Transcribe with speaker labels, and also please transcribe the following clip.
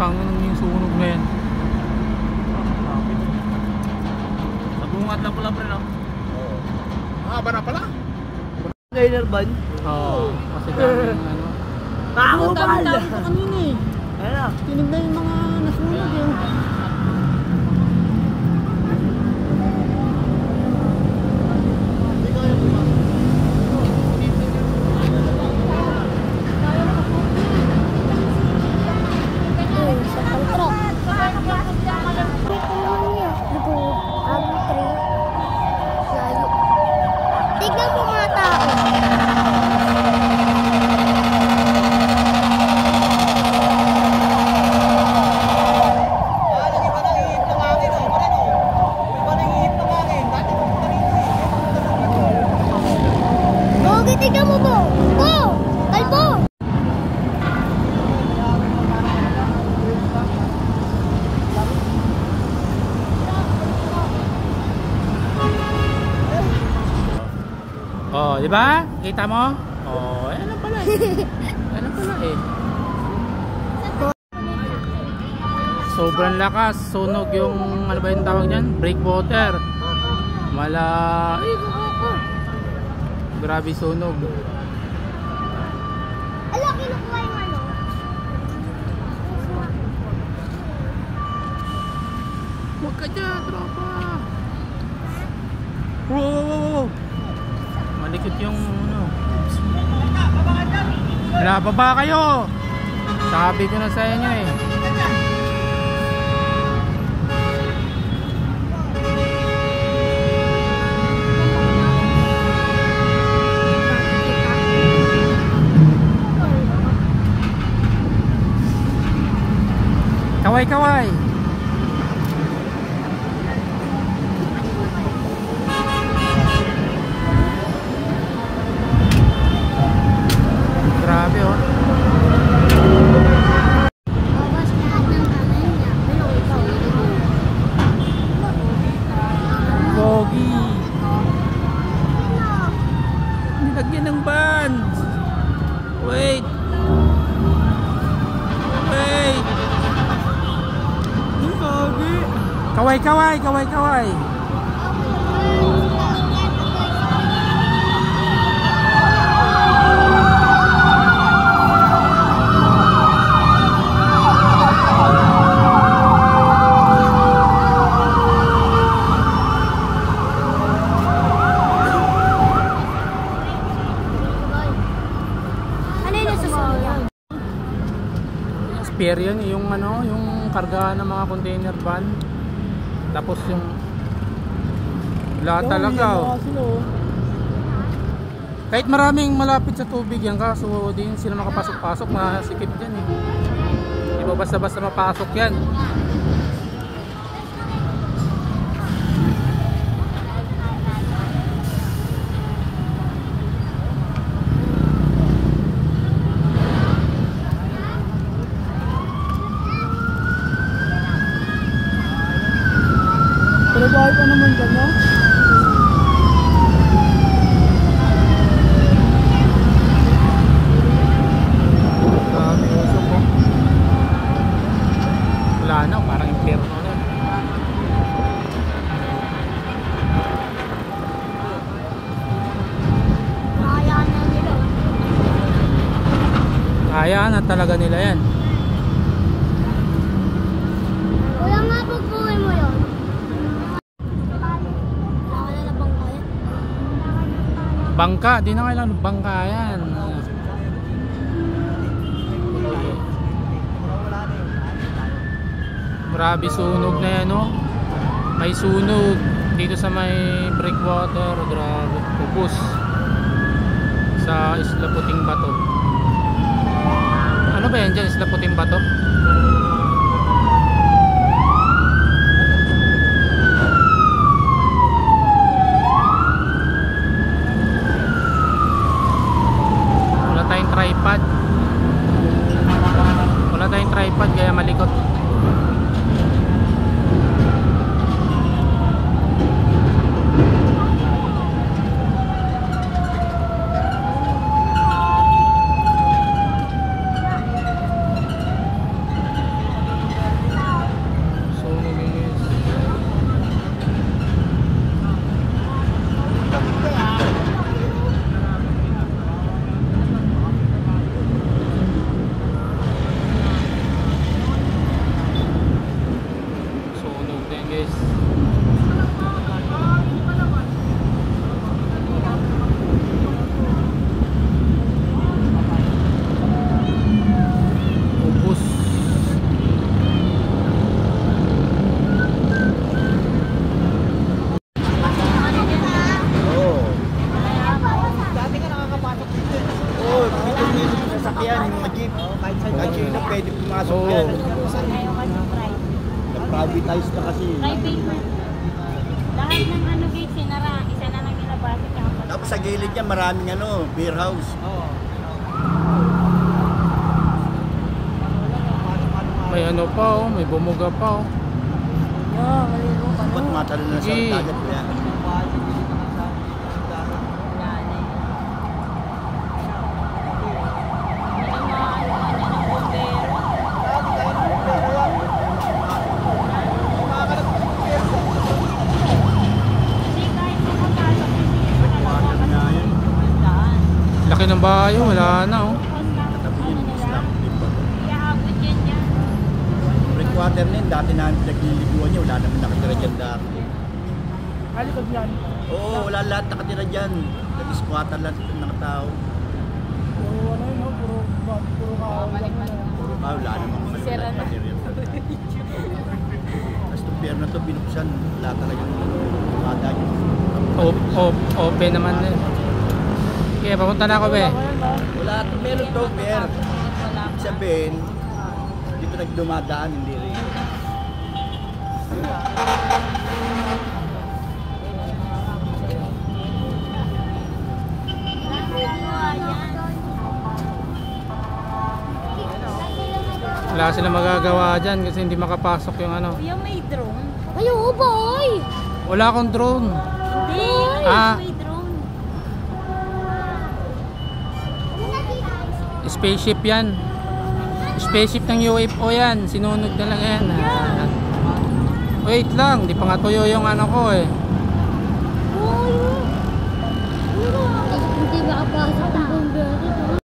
Speaker 1: Tangan yung sunog na yan.
Speaker 2: Nabungat na pala pre, no?
Speaker 3: Oo. Haba na pala.
Speaker 2: Trailer ban?
Speaker 1: Oo, kasi daming ano.
Speaker 2: Ako ba? Dami ko kanina eh. Ano?
Speaker 4: Tinignan yung mga nasunog yun.
Speaker 5: Tignan mo mga tao. Bogi, tignan mo po. Po! Kalbo!
Speaker 1: Oh, di ba? Kita mo? Oh, ano pala eh. Ano pala eh. Sobrang lakas, sunog yung ano ba yung tawag niyan? Breakwater. Grabe sunog.
Speaker 5: Ala, kinukuha yung ano.
Speaker 1: Huwag ka dyan, tropa. Wow! Malikot yung ano. Nababa kayo. Sabi ko na sa inyo eh. Kaway-kaway. Grabe oh.
Speaker 5: Babas lahat ng kamay niya. Pero ikaw.
Speaker 1: Pogi. Nilagyan ng bands. Wait. Wait. Pogi. Kaway-kaway, kaway-kaway.
Speaker 5: Ano yung nasusunod?
Speaker 1: Spear yan, yung ano, yung kargahan ng mga container van. Tapos yung lahat talaga oh. Kahit maraming malapit sa tubig yan, kaso din sila makapasok-pasok, masikip dyan eh. Di ba basta-basta mapasok yan.
Speaker 4: Pero bakit ka naman dyan, no?
Speaker 1: Usok ko. Wala na, parang impyerno na.
Speaker 5: Kaya na nila.
Speaker 1: Kaya na talaga nila yan.
Speaker 5: Kuya nga, pagpuwi mo yun. Wala ka na bang kaya?
Speaker 1: Bangka, di na kailangan bangka yan. Grabe sunog na yan oh. May sunog dito sa may breakwater. Grabe, pupus sa Isla Puting Bato. Ano ba yan dyan, Isla Puting Bato? Wala tayong tripod. Wala tayong tripod kaya malikot.
Speaker 2: Sino pwede pumasok
Speaker 1: Oo.
Speaker 2: yan?
Speaker 5: Ayaw kasi private.
Speaker 2: Na-privatize na kasi.
Speaker 5: Private na. Lahat ng ano gate, sinara. Isa na lang nilabasa.
Speaker 2: Tapos sa gilid niya maraming beer house.
Speaker 1: May ano pa oh, may bumuga pa oh.
Speaker 2: Ba't matalo na sa
Speaker 1: Eh.
Speaker 2: dagat ko yan? Water na yan.
Speaker 1: Laki ng bahay oh, wala na oh.
Speaker 2: Katabi yun, Islam. Diba?
Speaker 5: Iaabot yan yan.
Speaker 2: Breakwater na yun, dati namin pinagliliguan niya, wala naman nakatira dyan dati.
Speaker 4: Alikod yan.
Speaker 2: Oo, wala lahat nakatira dyan. Nag-squatter lahat ng mga tao.
Speaker 4: Puro ano yun, no? Puro kaawal.
Speaker 2: Wala namang
Speaker 5: Sira na.
Speaker 2: nakatira. Tapos itong pier na to, binuksan. Wala talagang bata yun.
Speaker 1: Open naman eh. Okay, papunta na ako be.
Speaker 2: Wala, meron to pier. Ibig sabihin, dito nagdumadaan, hindi rin.
Speaker 1: Wala silang magagawa dyan kasi hindi makapasok yung ano.
Speaker 5: Kuya, may drone.
Speaker 4: Ay, oo ba, oy?
Speaker 1: Wala akong drone.
Speaker 5: Hindi,
Speaker 1: Ah.
Speaker 5: may drone.
Speaker 1: Spaceship yan. Spaceship ng UFO yan. Sinunog na lang yan. Wait lang, di pa nga tuyo yung ano ko eh.
Speaker 4: Hindi makapasok ang bumbero.